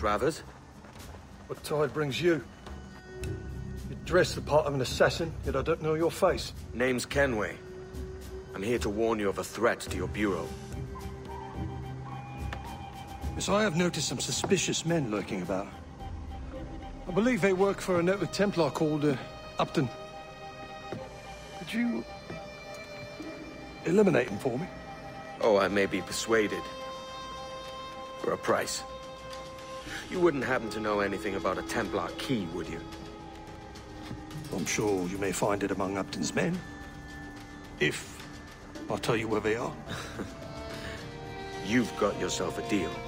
Travers. What tide brings you? You dress the part of an assassin, yet I don't know your face. Name's Kenway. I'm here to warn you of a threat to your bureau. Yes, I have noticed some suspicious men lurking about. I believe they work for a noted Templar called Upton. Could you eliminate him for me? Oh, I may be persuaded. For a price. You wouldn't happen to know anything about a Templar key, would you? I'm sure you may find it among Upton's men. If I'll tell you where they are. You've got yourself a deal.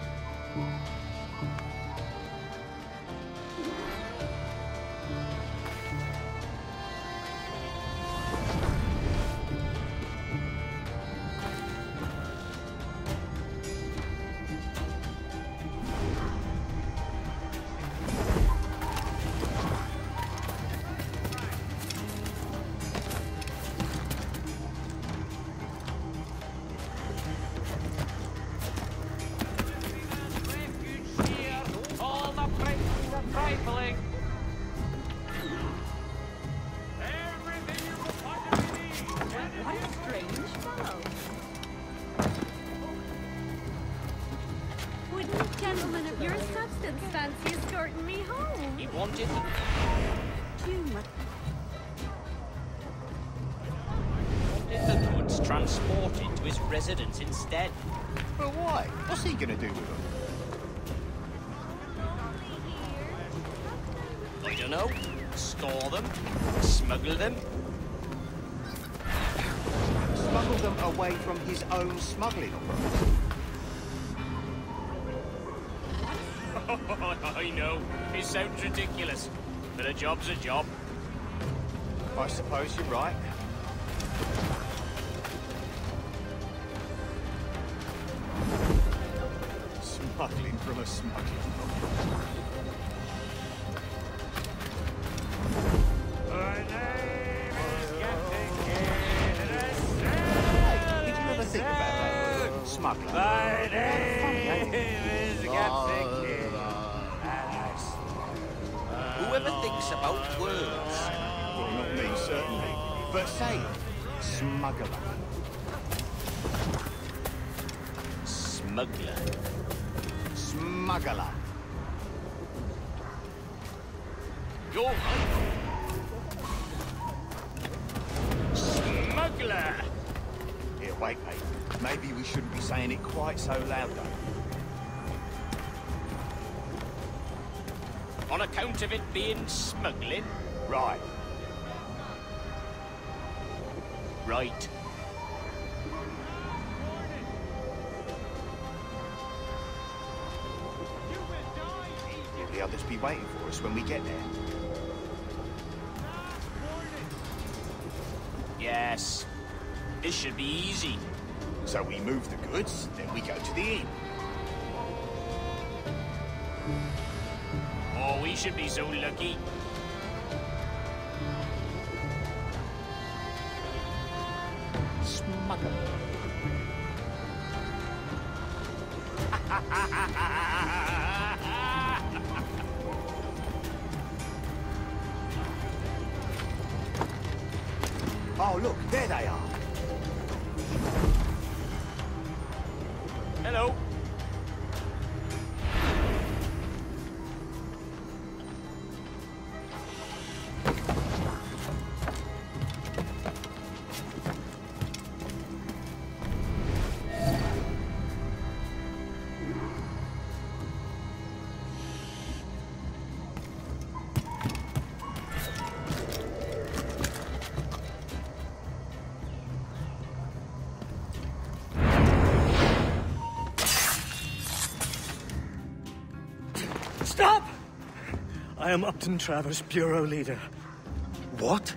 Transported to his residence instead. But why? What's he gonna do with them? I don't know. Store them? Smuggle them? Smuggle them away from his own smuggling operation. I know. It sounds ridiculous. But a job's a job. I suppose you're right. Smuggling from a smuggling operation. Hey, did you ever think about that word? Smuggler. My name is Captain Whoever thinks about words. Well, not me, certainly. But say it. Smuggler. Smuggler. Smuggler. You're right. Smuggler. Here, wait, mate. Maybe we shouldn't be saying it quite so loud, though. On account of it being smuggling? Right. Right. Will the others be waiting for us when we get there? Yes. This should be easy. So we move the goods, then we go to the inn. Oh, we should be so lucky. Smuggler. Oh, look, there they are. Hello. Stop! I am Upton Travers, Bureau Leader. What?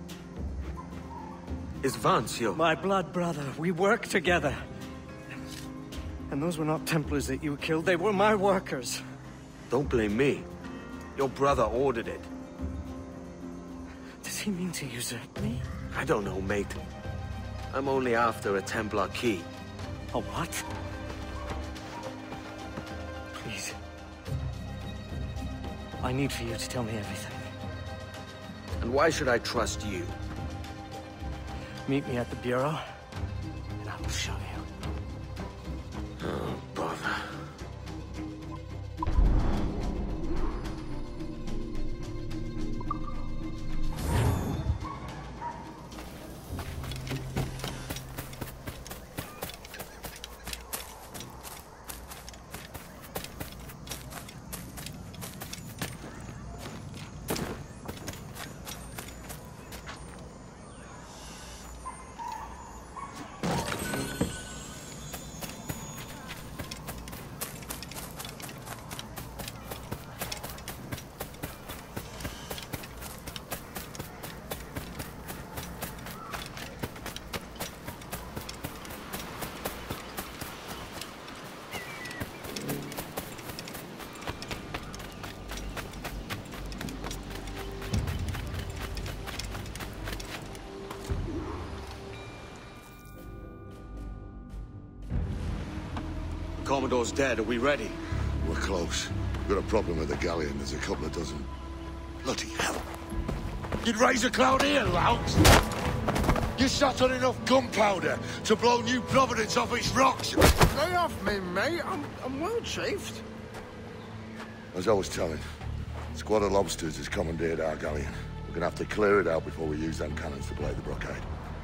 Is Vance your... My blood brother. We work together. And those were not Templars that you killed. They were my workers. Don't blame me. Your brother ordered it. Does he mean to usurp me? I don't know, mate. I'm only after a Templar key. A what? Please. I need for you to tell me everything. And why should I trust you? Meet me at the Bureau, and I will show you. Oh, bother. Commodore's dead. Are we ready? We're close. We've got a problem with the galleon. There's a couple of dozen. Bloody hell. You'd raise a cloud here, lout! You sat on enough gunpowder to blow New Providence off its rocks! Lay off me, mate. I'm well chafed. As I was telling, a squad of lobsters has commandeered our galleon. We're gonna have to clear it out before we use them cannons to play the blockade.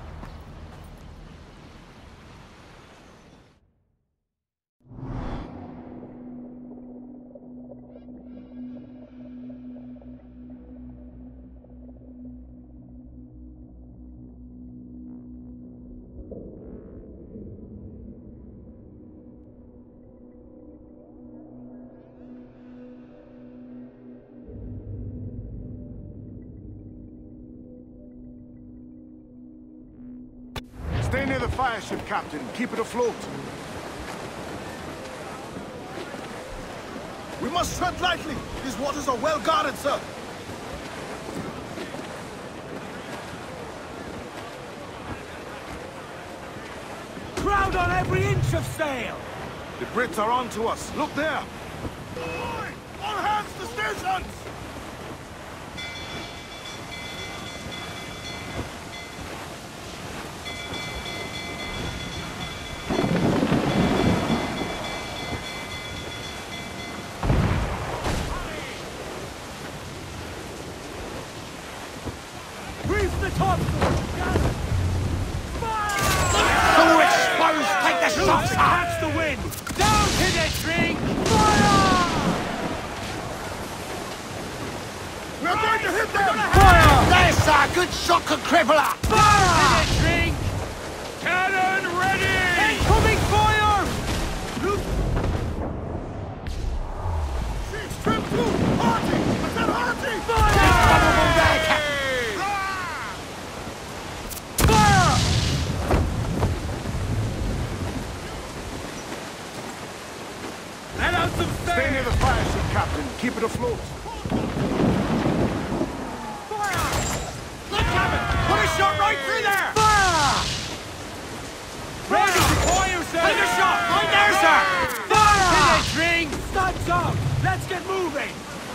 Stay near the fire ship, Captain. Keep it afloat. We must tread lightly. These waters are well guarded, sir. Crowd on every inch of sail! The Brits are on to us. Look there. All hands to stations! Reef the topsail! So exposed! Take the shots out! Catch the wind! Down to the drink! Fire! We're going to hit them! Fire! There's a good shock and crippler! Fire! To the drink! Cannon ready! Incoming fire! She's trimmed through! Hardy! I said Hardy! Fire! Let out some sail! Stay near the fire ship, Captain. Keep it afloat. Fire! Look, Captain! Put a shot right through there! Fire! Ready to fire, sir! Take a shot! Right there, sir! Fire! To the drink! Studs up! Let's get moving!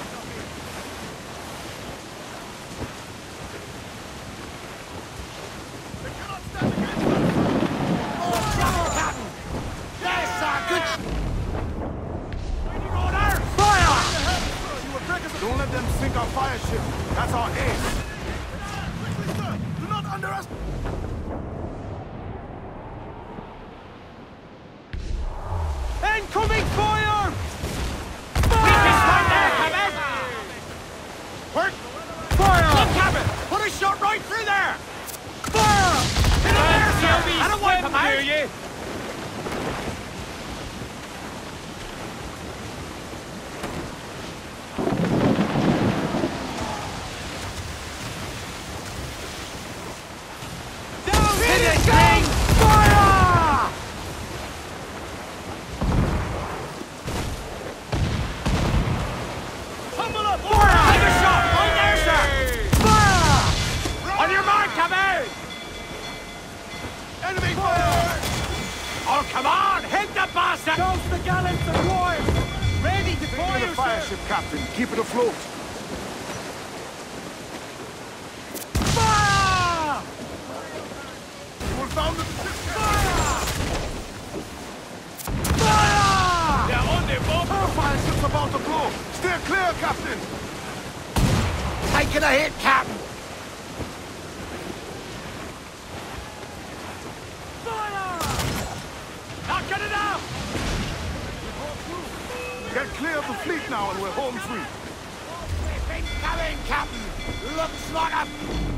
They cannot stand against us! Trouble, Captain! Yes, sir! Good Waiting orders! Fire! Don't let them sink our fire ship. That's our ace. Quickly, sir! Do not underestimate... Incoming fire! Right there, Captain! Work! Fire! Look, Captain! Put a shot right through there! Fire! Hit him there, sir! I don't wipe him out! You. Down hit it, King! Fire! Tumble up! Fire! Take a shot! Right there, sir! Fire! On your mark, Captain! Enemy fire! Oh, come on! Hit the bastard! Toast the gallants and royals! Ready to Stay near the fire ship, Captain. Keep it afloat. down the Fire! Fire! They're on their boat! Fire ship's about to blow! Steer clear, Captain! Taking a hit, Captain! Fire! Knocking it out! Get clear of the fleet now and we're home free. We've been coming, Captain! Looks like a...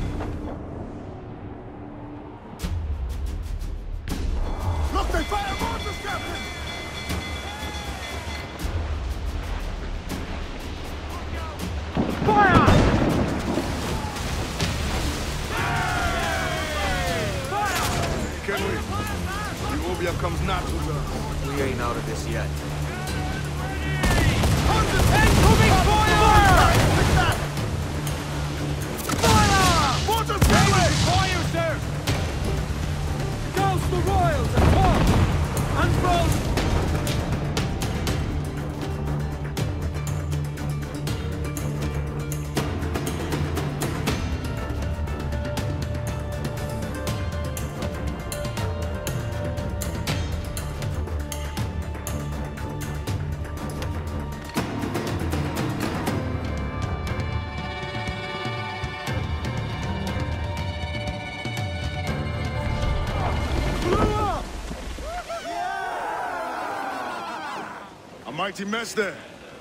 Look, they fire mortars, Captain! Fire! Can we? The Obia comes natural. We ain't out of this yet. Incoming fire! Fire! Mortars, away! Fire, sir! Douse the royals and port! Unfrozen! A mighty mess there.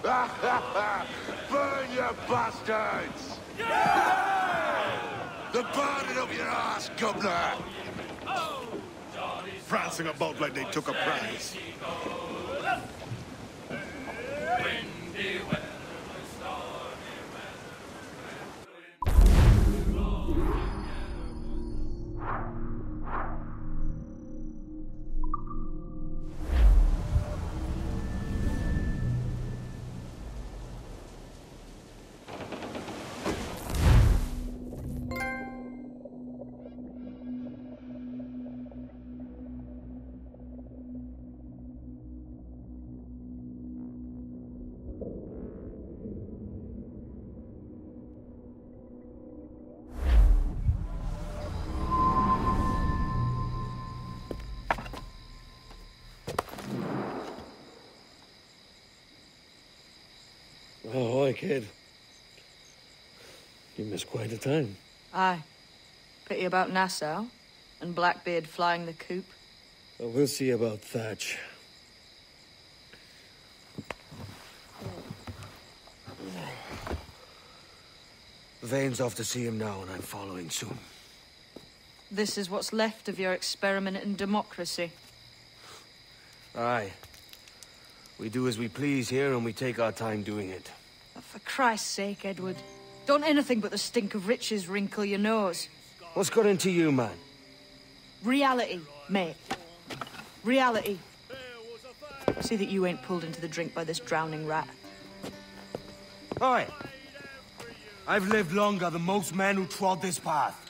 Burn, you bastards! They're burning up your ass, governor! Prancing about like they took a prize. Ahoy, kid. You missed quite a time. Aye. Pity about Nassau, and Blackbeard flying the coop. Well, we'll see about Thatch. Vane's off to see him now, and I'm following soon. This is what's left of your experiment in democracy. Aye. We do as we please here, and we take our time doing it. For Christ's sake, Edward. Don't anything but the stink of riches wrinkle your nose. What's got into you, man? Reality, mate. Reality. See that you ain't pulled into the drink by this drowning rat. Oi! I've lived longer than most men who trod this path.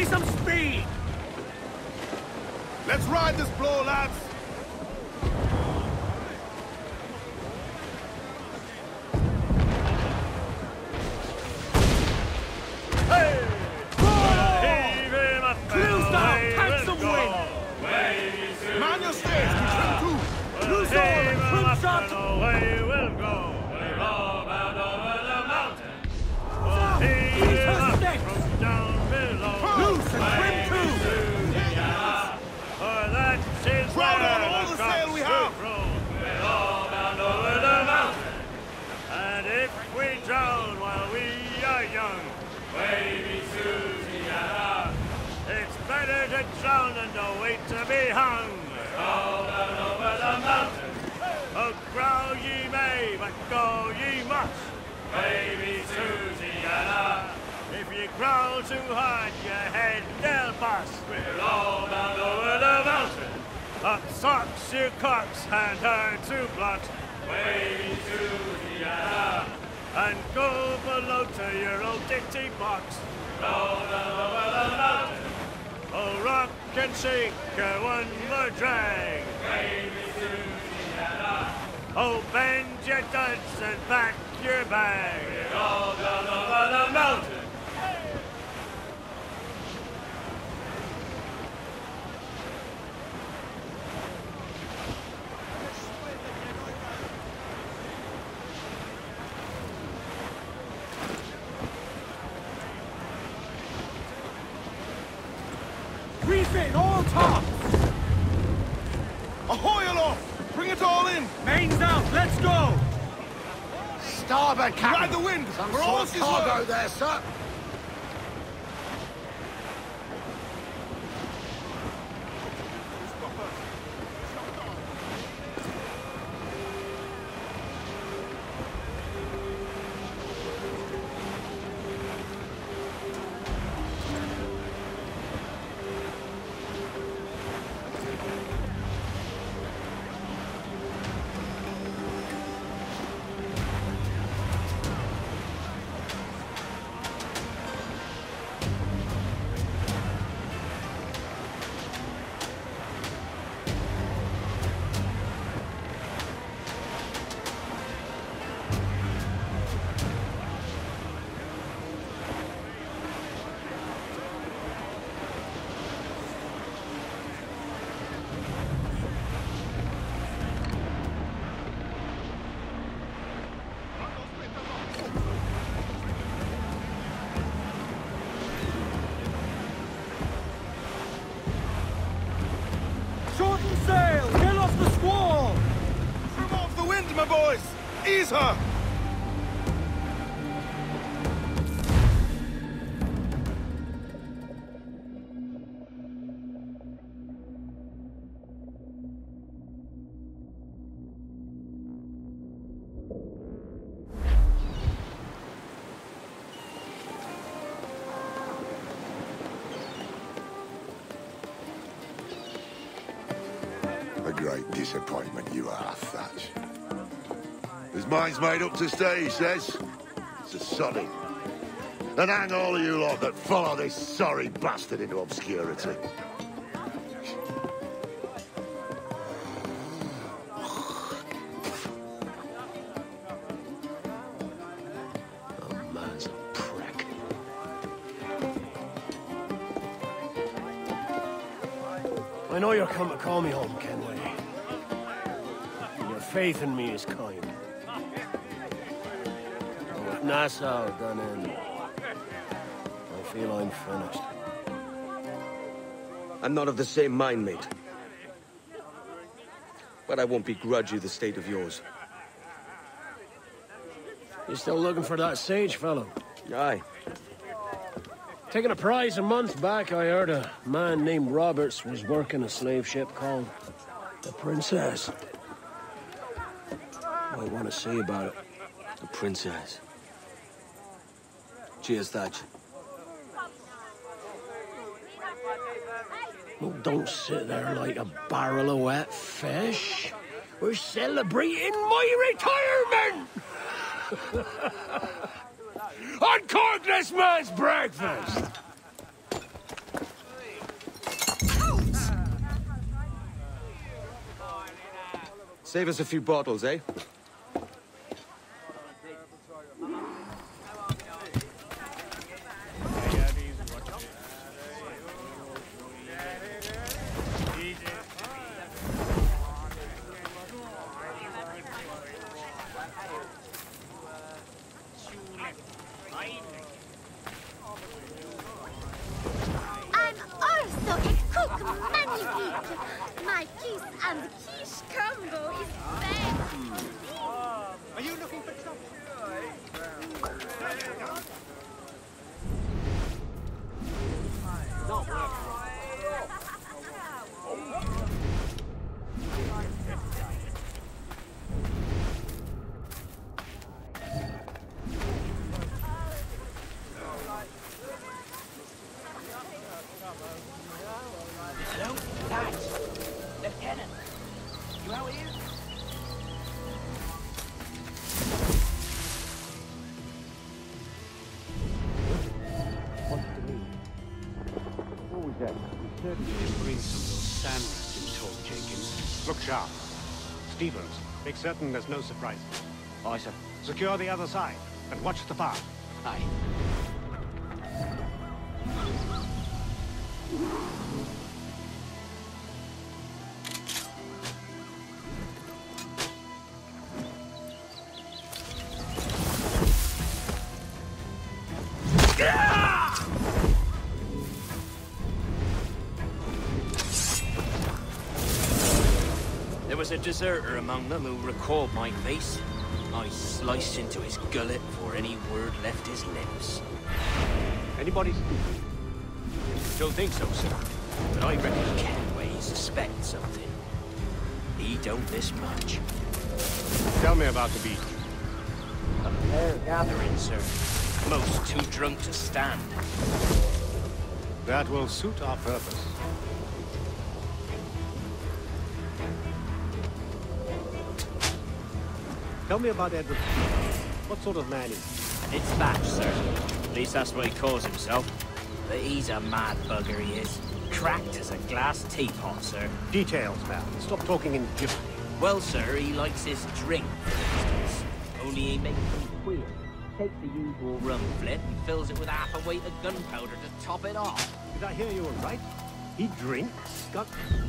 me some speed! Let's ride this blow, lads! Hey! Cruise down! Catch some wind! Man your stays, we trim too! Cruise on! Cruise shot! Away we'll go. We're all bound over the mountain. Ease her steps! From down below. Loose and trim too! For that is Crowd where on all the sail we have. We're all bound over the mountain. And if we drown while we are young, baby Susiana, it's better to drown than to wait to be hung. We're all bound over the mountain. Oh, growl ye may, but go ye must. Baby Susiana, if you growl too hard, your head they'll bust. We're all bound over the mountain. Up socks, you cocks, and her to blot. Baby Susiana, and go below to your old ditty box. Roll down over the mountain. Oh, rock and shake, one more drag. Baby Susiana. Oh, bend your duds and pack your bag. We're all down over the mountain. Refit all tops! Ahoy aloft! Bring it all in! Mains out, let's go! Starboard, Ride Captain! the wind! Some We're all sort of cargo there, sir! Shorten sail! Get off the squall! Trim off the wind, my boys! Ease her! A great disappointment you are, Thatch. His mind's made up to stay, he says. It's a sodding. And hang all of you lot that follow this sorry bastard into obscurity. Oh, man's a prick. I know you're come to call me home, Kenway. And your faith in me is kind. But with Nassau done in, I feel I'm finished. I'm not of the same mind, mate. But I won't begrudge you the state of yours. You still looking for that sage fellow? Aye. Taking a prize a month back, I heard a man named Roberts was working a slave ship called the Princess. Might want to see about it. The Princess. Cheers, Thatch. Well, don't sit there like a barrel of wet fish. We're celebrating my retirement! Uncork this man's breakfast! Save us a few bottles, eh? My kiss and quiche combo is best. Are you looking for trouble? Hello, lads. Lieutenant, you out here? What's the need? What was that? We certainly didn't bring some sandwich, Jim told Jenkins. Look sharp. Stevens, make certain there's no surprises. Aye, sir. Secure the other side, and watch the path. Aye. There was a deserter among them who recalled my face. I sliced into his gullet before any word left his lips. Anybody speak? Don't think so, sir. But I reckon Kenway suspects something. He don't miss much. Tell me about the beach. A fair gathering, sir. Most too drunk to stand. That will suit our purpose. Tell me about Edward. What sort of man is he? It's Thatch, sir. At least that's what he calls himself. But he's a mad bugger, he is. Cracked as a glass teapot, sir. Details, man. Stop talking in gibberish. Well, sir, he likes his drink, for instance. Only he makes them queer. Takes the usual rum flip and fills it with half a weight of gunpowder to top it off. Did I hear you all right? He drinks skunk.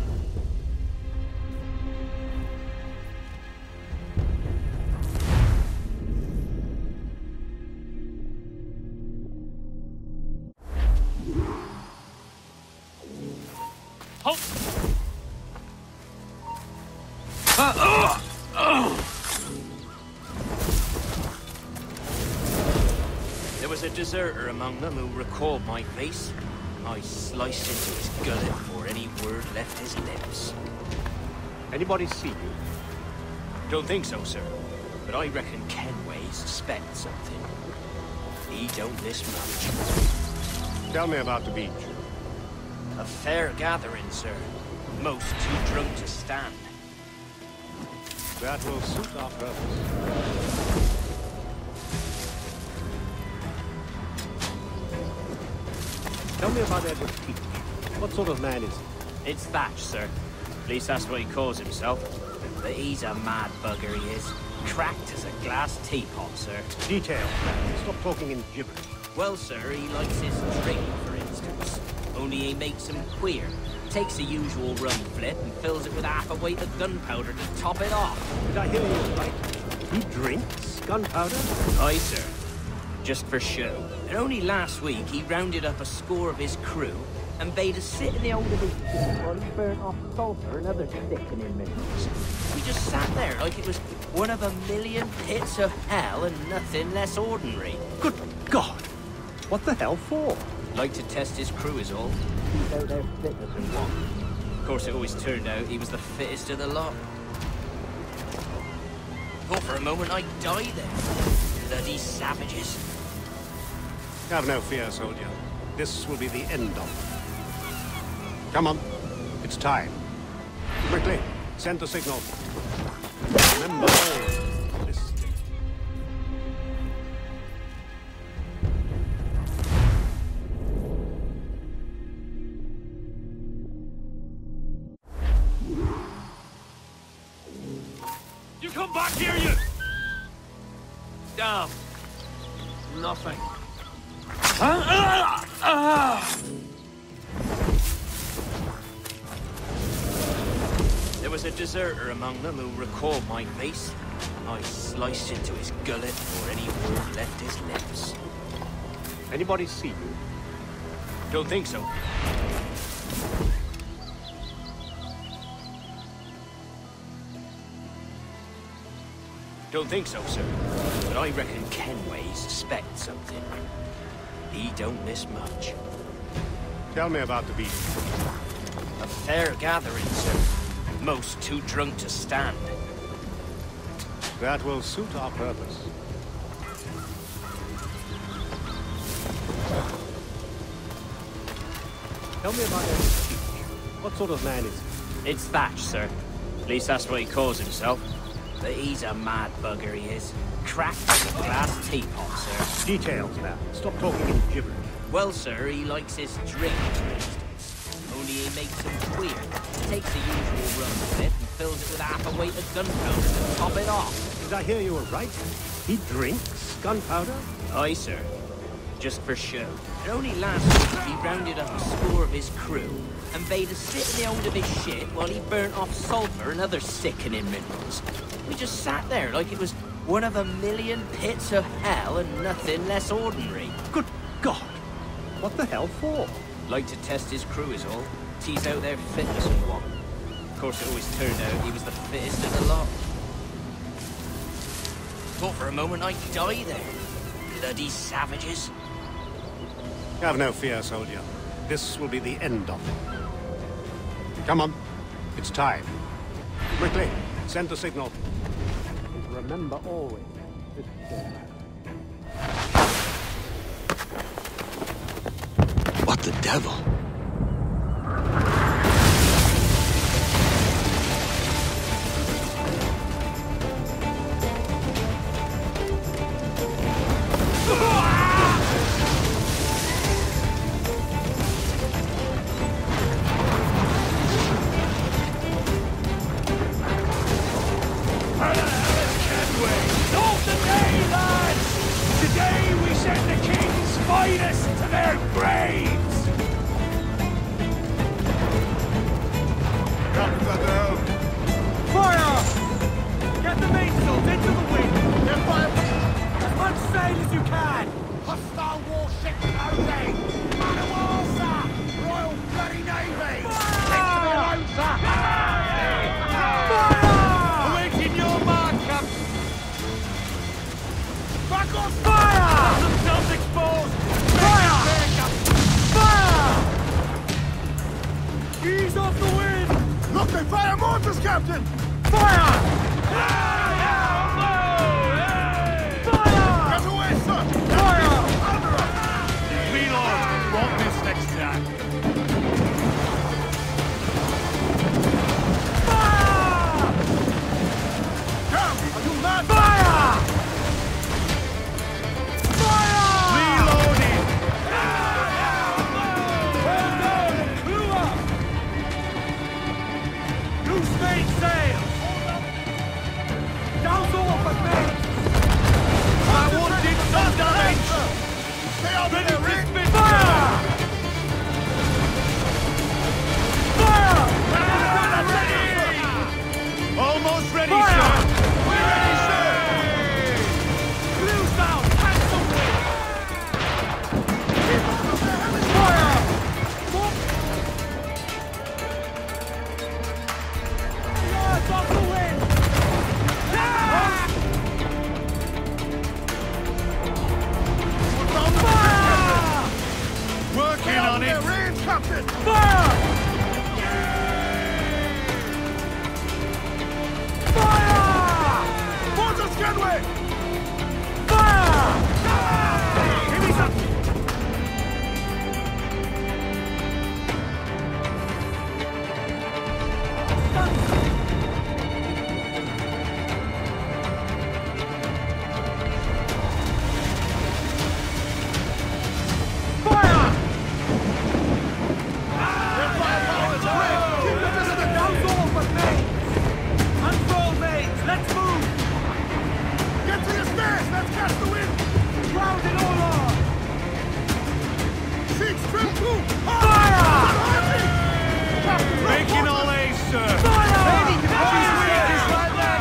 There was a deserter among them who recalled my face. I sliced into his gullet before any word left his lips. Anybody see you? Don't think so, sir. But I reckon Kenway suspects something. He don't miss much. Tell me about the beach. A fair gathering, sir. Most too drunk to stand. That will suit our purpose. Tell me about Edward Teach. What sort of man is he? It's Thatch, sir. At least that's what he calls himself. But he's a mad bugger, he is. Cracked as a glass teapot, sir. Details, man. Stop talking in gibberish. Well, sir, he likes his drink, for instance. Only he makes him queer. Takes the usual rum flip and fills it with half a weight of gunpowder to top it off. Did I hear you right? He drinks gunpowder? Aye, sir. Just for show. And only last week he rounded up a score of his crew and bade us sit in the hold of his ship while he burnt off sulfur and other sickening minerals. We just sat there like it was one of a million pits of hell and nothing less ordinary. Good God! What the hell for? Like to test his crew is all. Keep out their fitness and what. Of course, it always turned out he was the fittest of the lot. Thought for a moment I'd die there. Bloody savages. Have no fear, soldier. This will be the end of it. Come on. It's time. Quickly, send the signal. Remember all this. Oh. Nothing. There was a deserter among them who recalled my face. I sliced into his gullet before any word left his lips. Anybody see you? Don't think so. Don't think so, sir. But I reckon Kenway suspects something. He don't miss much. Tell me about the beast. A fair gathering, sir. Most too drunk to stand. That will suit our purpose. Tell me about his speech. What sort of man is he? It's Thatch, sir. At least that's what he calls himself. But he's a mad bugger, he is. Cracked like a glass teapot, sir. Details, man. Stop talking in gibberish. Well, sir, he likes his drink, for instance. Only he makes them queer. He takes the usual rum of it and fills it with half a weight of gunpowder to top it off. Did I hear you were right? He drinks gunpowder? Aye, sir. Just for show. And only last week he rounded up a score of his crew and bade us sit in the hold of his ship while he burnt off sulfur and other sickening minerals. We just sat there like it was one of a million pits of hell and nothing less ordinary. Good God! What the hell for? Like to test his crew is all. Tease out their fitness and what. Of course, it always turned out he was the fittest of the lot. Thought for a moment I'd die there. Bloody savages. Have no fear, soldier. This will be the end of it. Come on. It's time. Quickly, send the signal. And remember always, it's What the devil? let's catch the wind! Ground it all on! 6, trim 2! Fire! Making all A's, sir! Fire! Lady, Captain's wheel is right there!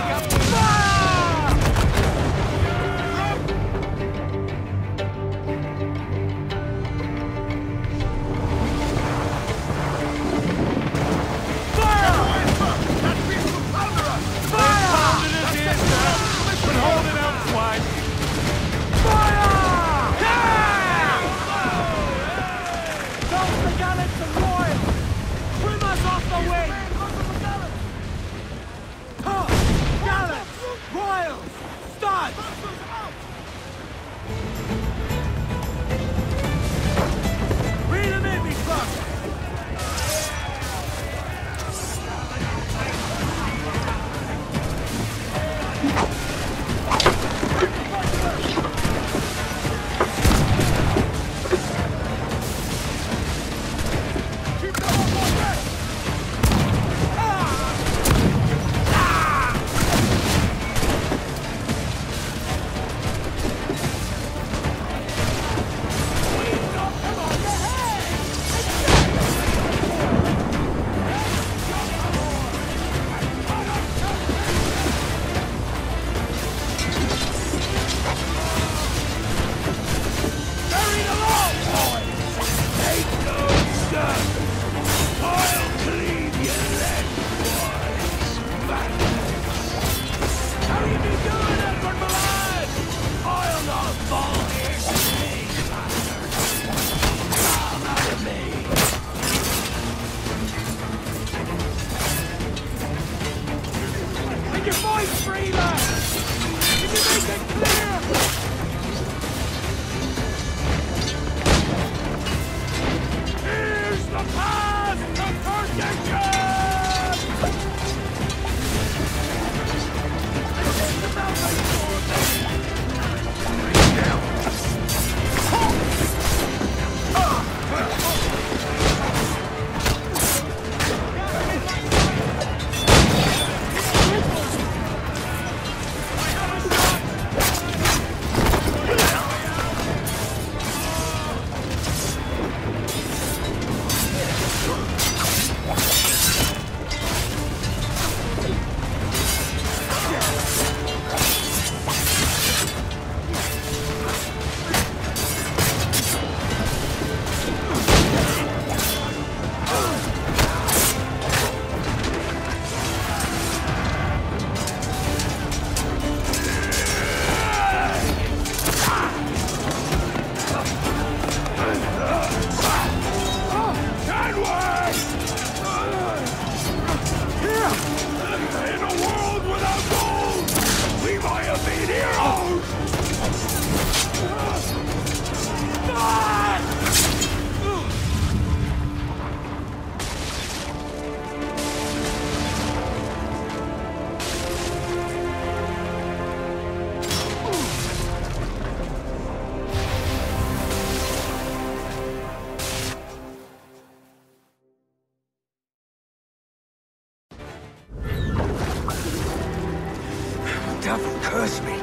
Devil curse me.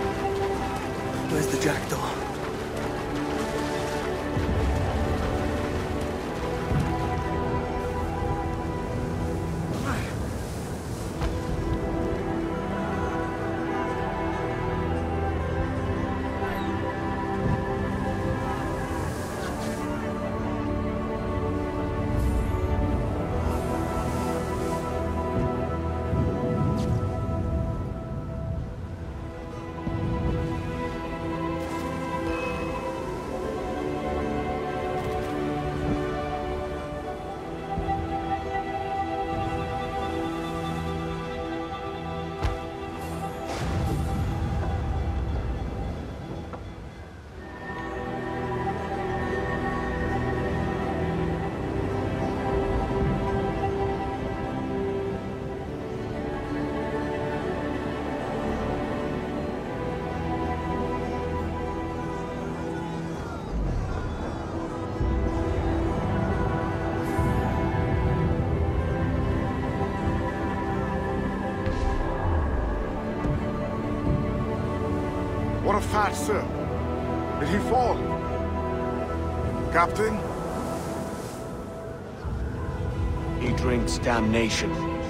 Where's the jackdaw? What a fight, sir. Did he fall? Captain? He drinks damnation.